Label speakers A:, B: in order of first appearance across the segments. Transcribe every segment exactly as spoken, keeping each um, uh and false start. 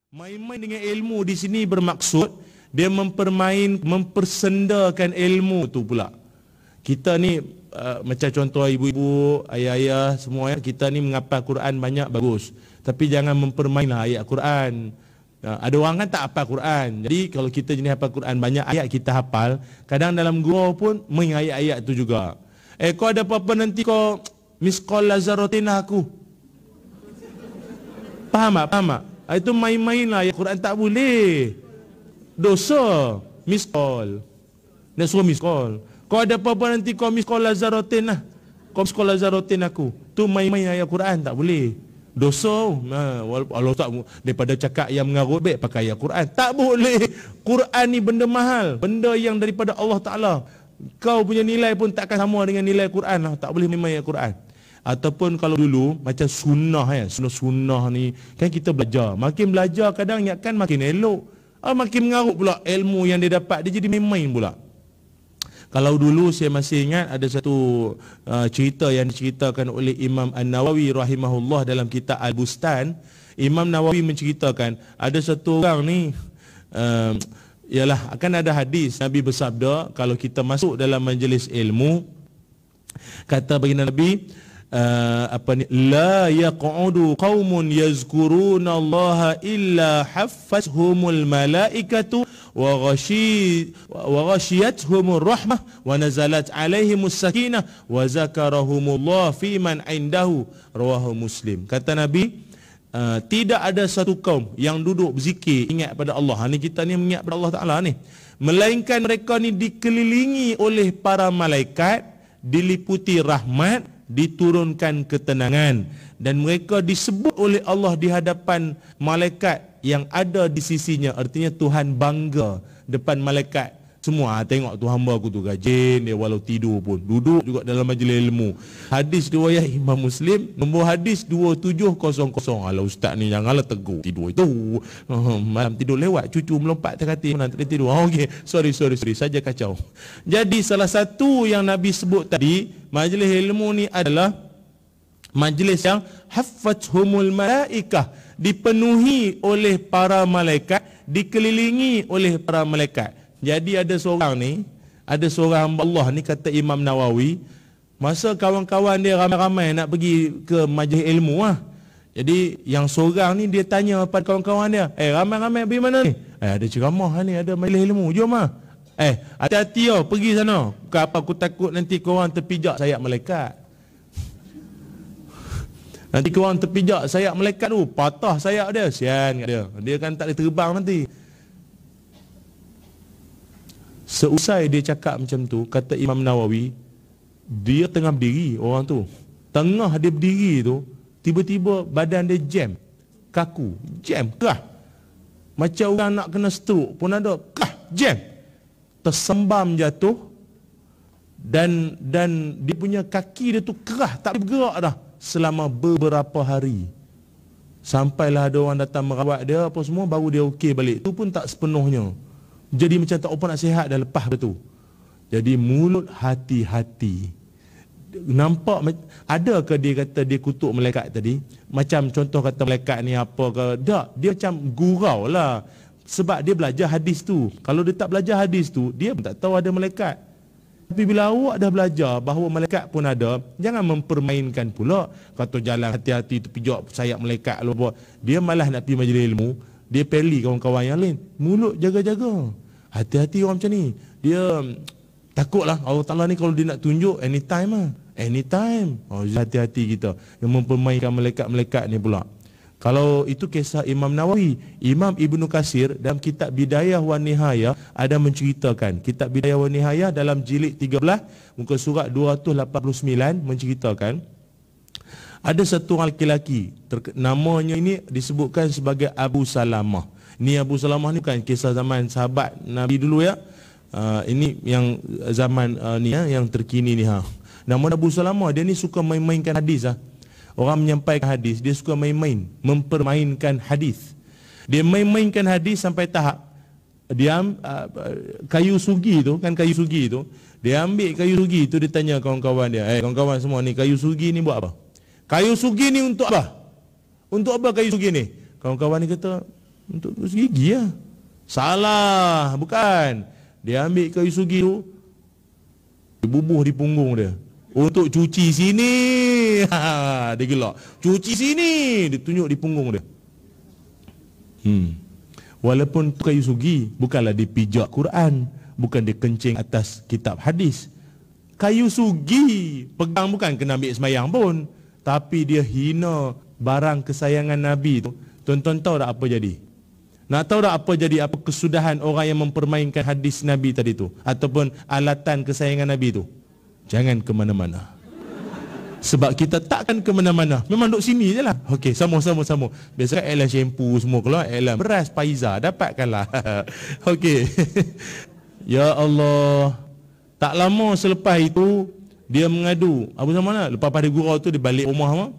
A: Main-main dengan ilmu di sini bermaksud dia mempermain, mempersendakan ilmu tu pula. Kita ni uh, macam contoh ibu-ibu, ayah-ayah semua ya, kita ni menghafal Quran banyak bagus. Tapi jangan mempermainlah ayat Quran. Uh, ada orang kan tak hafal Quran. Jadi kalau kita jenis hafal Quran banyak ayat kita hafal, kadang dalam gurau pun main ayat-ayat tu juga. Eh kau ada apa-apa nanti kau misqal lazaratin aku. Faham tak? Faham tak? Itu main-main lah. Ayat Quran tak boleh. Dosa. Miss call. Dia suruh miss call. Kau ada apa-apa nanti kau miss call lazaratin lah. Kau miss call lazaratin aku. Tu main-main ayat Quran tak boleh. Dosa. Nah, Allah tak, daripada cakap yang mengarut baik pakai ayat Quran. Tak boleh. Quran ni benda mahal. Benda yang daripada Allah Ta'ala. Kau punya nilai pun takkan sama dengan nilai Quran lah. Tak boleh main ayat Quran. Ataupun kalau dulu macam sunnah ya, sunnah-sunnah ni kan kita belajar. Makin belajar kadang ingatkan makin elok. Ah, makin mengarut pula ilmu yang dia dapat, dia jadi main-main pula. Kalau dulu saya masih ingat ada satu uh, cerita yang diceritakan oleh Imam An-Nawawi rahimahullah dalam kitab Al-Bustan. Imam Nawawi menceritakan ada satu orang ni uh, ialah akan ada hadis Nabi bersabda kalau kita masuk dalam majlis ilmu, kata baginda Nabi, Uh, apa ni, la yaq'udu qaumun yazkuruna Allah illa haffazhumul malaikatu wa ghashi wa ghashiyatuhumur rahmah wa nazalat alaihimus sakinah wa zakarahumullah fi man indahu, rawahu Muslim. Kata Nabi, uh, tidak ada satu kaum yang duduk berzikir ingat pada Allah. Ni kita ni mengingat pada Allah Taala ni, melainkan mereka ni dikelilingi oleh para malaikat, diliputi rahmat, diturunkan ketenangan, dan mereka disebut oleh Allah di hadapan malaikat yang ada di sisinya. Artinya Tuhan bangga depan malaikat semua. Tengok tu hamba aku tu rajin, dia walau tidur pun duduk juga dalam majlis ilmu. Hadis riwayat Imam Muslim, nombor hadis dua tujuh kosong kosong. Alah ustaz ni janganlah tegur tidur itu. Malam tidur lewat, cucu melompat terkatil nanti tidur. Oh, okey, sorry sorry sorry saja kacau. Jadi salah satu yang Nabi sebut tadi, majlis ilmu ni adalah majlis yang haffazhumul malaikah, dipenuhi oleh para malaikat, dikelilingi oleh para malaikat. Jadi ada seorang ni, ada seorang hamba Allah ni, kata Imam Nawawi, masa kawan-kawan dia ramai-ramai nak pergi ke majlis ilmu lah. Jadi yang seorang ni dia tanya pada kawan-kawan dia, eh ramai-ramai pergi mana ni? Eh ada ceramah ni, ada majlis ilmu, jom lah. Eh hati-hati oh, pergi sana. Bukan apa, aku takut nanti korang terpijak sayap malaikat. Nanti korang terpijak sayap malaikat tu, patah sayap dia, sian kat dia. Dia kan tak boleh terbang nanti. Seusai dia cakap macam tu, kata Imam Nawawi, dia tengah berdiri orang tu. Tengah dia berdiri tu, tiba-tiba badan dia jam, kaku, jam, kerah. Macam orang nak kena stroke pun ada, kerah, jam. Tersembam jatuh, dan dan dia punya kaki dia tu kerah, tak boleh bergerak dah selama beberapa hari. Sampailah ada orang datang merawat dia apa semua, baru dia okey balik. Itu pun tak sepenuhnya. Jadi macam tak apa nak sihat dah lepas tu. Jadi mulut hati-hati. Nampak ada ke dia kata dia kutuk malaikat tadi? Macam contoh kata malaikat ni apa ke? Tak, dia macam gurau lah. Sebab dia belajar hadis tu. Kalau dia tak belajar hadis tu, dia pun tak tahu ada malaikat. Tapi bila awak dah belajar bahawa malaikat pun ada, jangan mempermainkan pula. Kata jalan hati-hati terpijak sayap malaikat. Dia malah nak pergi majlis ilmu, dia peli kawan-kawan yang lain. Mulut jaga-jaga. Hati-hati orang macam ni. Dia takutlah Allah Ta'ala ni kalau dia nak tunjuk anytime lah. Anytime. Oh, hati-hati kita yang mempermainkan malaikat-malaikat ni pula. Kalau itu kisah Imam Nawawi. Imam Ibnu Katsir dalam kitab Bidayah wa Nihayah ada menceritakan. Kitab Bidayah wa Nihayah dalam jilid tiga belas muka surat dua ratus lapan puluh sembilan menceritakan ada satu orang lelaki, namanya ini disebutkan sebagai Abu Salamah. Ni Abu Salamah ni bukan kisah zaman sahabat Nabi dulu ya. Uh, ini yang zaman uh, ni ya, yang terkini ni ha. Nama Abu Salamah, dia ni suka main-mainkan hadis ah. Orang menyampaikan hadis, dia suka main-main, mempermainkan hadis. Dia main-mainkan hadis sampai tahap dia uh, kayu sugi tu, kan kayu sugi tu, dia ambil kayu sugi tu, dia tanya kawan-kawan dia, "Eh kawan-kawan semua ni, kayu sugi ni buat apa?" "Kayu sugi ni untuk apa?" "Untuk apa kayu sugi ni?" Kawan-kawan ni kata, Untuk gosok gigi lah. Salah, bukan. Dia ambil kayu sugi tu, dia bubuh di punggung dia. Untuk cuci sini. Ha, dia gelak. Cuci sini. Dia tunjuk di punggung dia. Hmm. Walaupun kayu sugi, bukanlah dipijak Quran, bukan dikencing atas kitab hadis. Kayu sugi, pegang bukan kena ambil semayang pun, tapi dia hina barang kesayangan Nabi tu. Tuan-tuan tahu tak apa jadi? Nak tahu tak apa jadi, apa kesudahan orang yang mempermainkan hadis Nabi tadi tu, ataupun alatan kesayangan Nabi tu? Jangan ke mana-mana. Sebab kita takkan ke mana-mana. Memang duduk sini je lah. Okey, sama-sama sama. Biasanya Elan shampoo semua keluar, Elan beras Paiza, dapatkanlah. Okey. Ya Allah. Tak lama selepas itu dia mengadu. Apa sama nak? Lepas pada gurau tu dia balik rumah mah.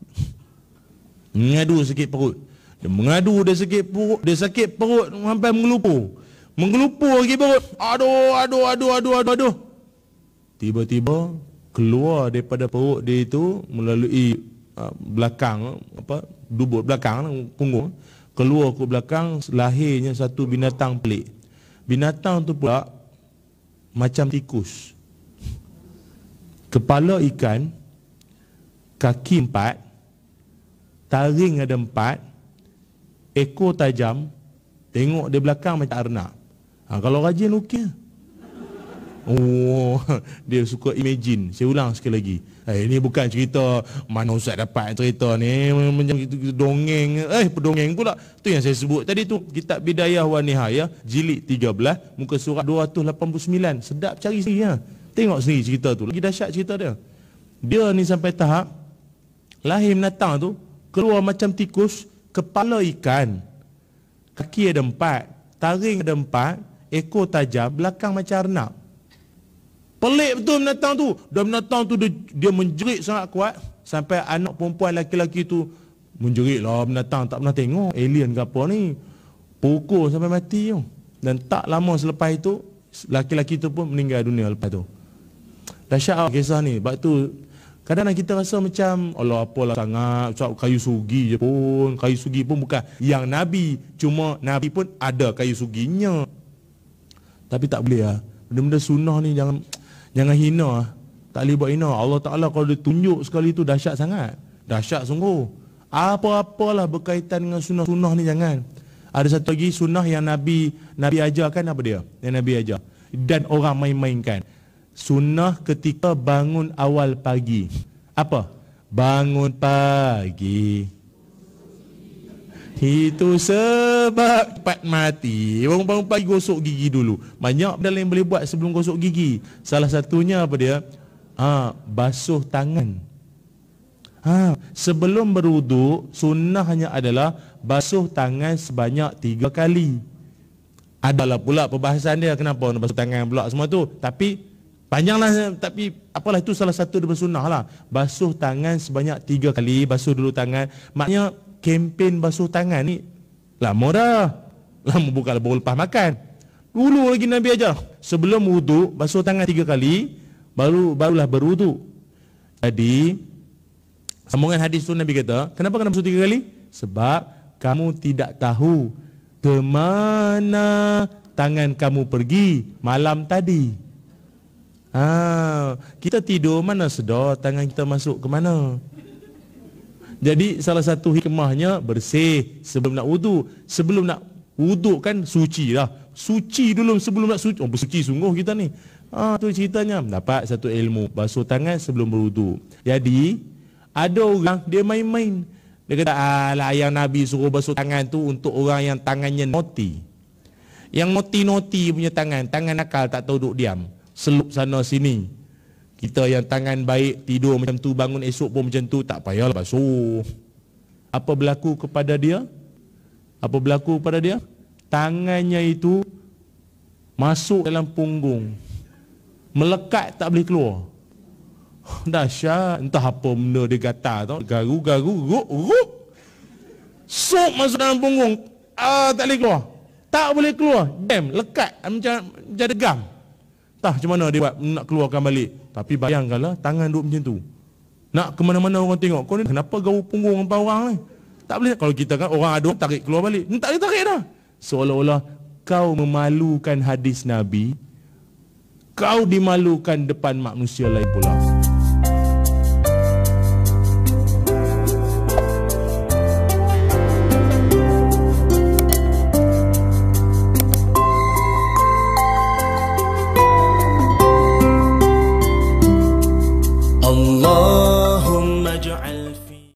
A: Mengadu sakit perut. Dia mengadu dia sakit perut, dia sakit perut sampai mengelupur. Mengelupur lagi perut. Aduh, aduh, aduh, aduh, aduh, aduh. Tiba-tiba keluar daripada perut dia itu melalui uh, belakang, apa, dubur belakang punggung, keluar ke belakang lahirnya satu binatang pelik. Binatang tu pula macam tikus. Kepala ikan, kaki empat, taring ada empat, ekor tajam, tengok di belakang macam arnab. Ha, kalau rajin okey. Oh, dia suka imagine. Saya ulang sekali lagi. Eh, ini bukan cerita mana Ustaz dapat cerita ni, macam dongeng. Eh, pedongeng pula. Tu yang saya sebut tadi tu, Kitab Bidayah wa Nihayah, jilid tiga belas, muka surat dua ratus lapan puluh sembilan. Sedap cari sendiri ya. Tengok sendiri cerita tu. Lagi dahsyat cerita dia. Dia ni sampai tahap lahir binatang tu keluar macam tikus, kepala ikan, kaki ada empat, taring ada empat, ekor tajam, belakang macam arnab. Pelik betul binatang tu. Dan binatang tu dia, dia menjerit sangat kuat sampai anak perempuan laki-laki tu menjerit lah. Binatang tak pernah tengok alien ke apa ni, pukul sampai mati tu. Dan tak lama selepas itu laki-laki tu pun meninggal dunia lepas tu. Dahsyat lah kisah ni. Sebab tu kadang-kadang kita rasa macam Allah apalah sangat, kayu sugi je pun. Kayu sugi pun bukan yang Nabi, cuma Nabi pun ada kayu suginya. Tapi tak boleh lah. Benda-benda sunnah ni jangan Jangan hina. Tak boleh buat hina. Allah Ta'ala kalau dia tunjuk sekali tu dahsyat sangat. Dahsyat sungguh. Apa-apalah berkaitan dengan sunnah-sunnah ni jangan. Ada satu lagi sunnah yang Nabi Nabi ajarkan, apa dia? Yang Nabi ajar. Dan orang main-mainkan. Sunnah ketika bangun awal pagi. Apa? Bangun pagi. Itu sebab cepat mati. Bangun-bangun pagi gosok gigi dulu. Banyak benda yang boleh buat sebelum gosok gigi. Salah satunya apa dia? Ha, basuh tangan. Ha, sebelum berwuduk, sunnahnya adalah basuh tangan sebanyak tiga kali. Adalah pula perbahasan dia kenapa nak basuh tangan pula semua tu. Tapi panjanglah, tapi apalah itu salah satu daripada sunnah lah. Basuh tangan sebanyak tiga kali. Basuh dulu tangan. Maknanya kempen basuh tangan ni lama dah. Lama bukan baru lepas makan. Dulu lagi Nabi ajar. Sebelum wuduk basuh tangan tiga kali, baru barulah berwuduk. Jadi sambungan hadis tu Nabi kata, kenapa kena basuh tiga kali? Sebab kamu tidak tahu ke mana tangan kamu pergi malam tadi. Ha, kita tidur mana sedar tangan kita masuk ke mana. Jadi salah satu hikmahnya bersih sebelum nak wuduk. Sebelum nak wuduk kan suci lah. Suci dulu sebelum nak suci. Oh, bersuci sungguh kita ni. Ah, tu ceritanya. Dapat satu ilmu. Basuh tangan sebelum berwuduk. Jadi ada orang dia main-main. Dia kata, alah yang Nabi suruh basuh tangan tu untuk orang yang tangannya noti. Yang noti-noti punya tangan. Tangan nakal tak tahu duduk diam. Selup sana sini. Kita yang tangan baik tidur macam tu, bangun esok pun macam tu, tak payahlah basuh. Apa berlaku kepada dia? Apa berlaku kepada dia? Tangannya itu masuk dalam punggung, melekat tak boleh keluar. Dahsyat. Entah apa benda dia gatal tau. Garu-garu, ruk, ruk. Sok masuk dalam punggung. Ah, tak boleh keluar. Tak boleh keluar. Jam, lekat macam macam degam. Tak macam mana dia buat nak keluarkan balik. Tapi bayangkanlah tangan duduk macam tu. Nak ke mana-mana orang tengok. Kau ni kenapa gaul punggung empat orang ni? Tak boleh. Kalau kita kan orang ada tarik keluar balik. Tak boleh tarik dah. Seolah-olah kau memalukan hadis Nabi. Kau dimalukan depan manusia lain pula.